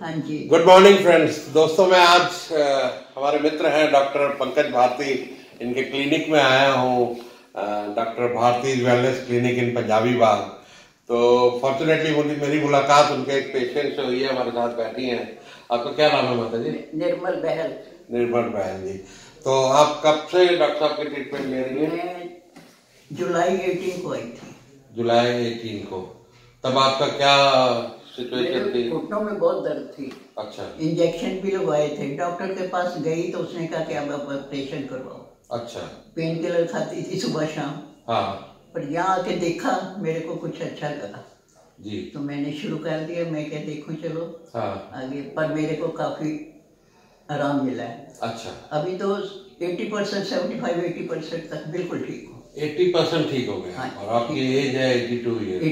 हाँ जी। Good morning friends. दोस्तों मैं आज हमारे मित्र हैं डॉक्टर पंकज भारती, इनके क्लिनिक में आया हूँ। Doctor Bharti wellness clinic in Punjabi Bagh. तो फॉर्चुनेटली मेरी मुलाकात उनके एक पेशेंट से हुई है, हमारे साथ बैठी हैं। आपका क्या नाम है माता जी? निर्मल बहल। निर्मल बहल जी। तो आप कब से डॉक्टर साहब की ट्रीटमेंट ले रही हैं? मैं जुलाई 18 को आई थी। जुलाई 18 को। तब आपका क्या सिचुएशन थी? घुटनों में बहुत दर्द थी। अच्छा। इंजेक्शन भी लगवाए थे। डॉक्टर के पास गई तो उसने कहा कि अब ऑपरेशन करवाओ। अच्छा। पेन किलर खाती थी सुबह शाम। हाँ। पर यहाँ आके देखा, मेरे को कुछ अच्छा लगा जी, तो मैंने शुरू कर दिया। मैं क्या देखूं चलो हाँ आगे, पर मेरे को काफी आराम मिला है। अच्छा। अभी तो 80%, 75-80% तक बिल्कुल ठीक हूँ। 80% ठीक हो गया। हाँ, और आपकी एज है 82 ईयर।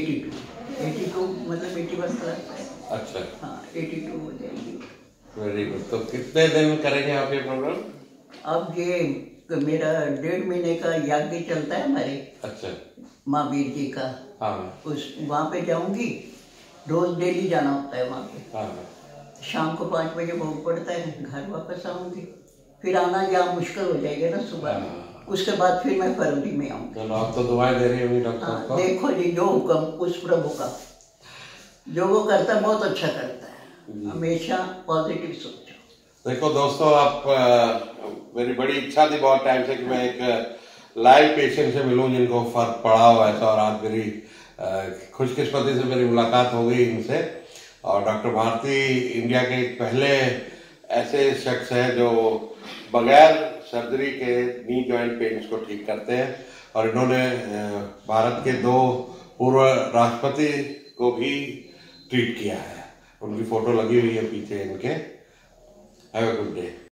82 मतलब 81 प्लस है। अच्छा। हाँ 82 हो जाएगी। Very good. तो कितने दिन करेंगे आप ये प्रोग्राम? अब ये मेरा 1.5 महीने का यज्ञ चलता है हमारे। अच्छा। माँ वीर जी का। हाँ। उस वहाँ पे जाऊंगी, रोज डेली जाना होता है वहाँ पे। हाँ। शाम को 5 बजे भोग पड़ता है, घर वापस आऊंगी। फिर आना यहाँ मुश्किल हो जाएगा ना सुबह में। उसके बाद फिर मैं फरवरी में आऊंगी। चलो, आप तो दुआएं दे रही होंगी डॉक्टर साहब को। देखो जी, जो हुक्म उस प्रभु का, जो वो करता है बहुत अच्छा करता है। हमेशा पॉजिटिव सोचो। देखो दोस्तों, आप मेरी बड़ी इच्छा थी बहुत टाइम से कि मैं एक लाइव पेशेंट से मिलूं जिनको फर्क पड़ा हो ऐसा, और आज मेरी खुशकिस्मती से मेरी मुलाकात हो गई इनसे। और डॉक्टर भारती इंडिया के पहले ऐसे शख्स हैं जो बगैर सर्जरी के नी जॉइंट पेन्स को ठीक करते हैं। और इन्होंने भारत के 2 पूर्व राष्ट्रपति को भी ट्रीट किया है। उनकी फोटो लगी हुई है पीछे इनके। Have a good day.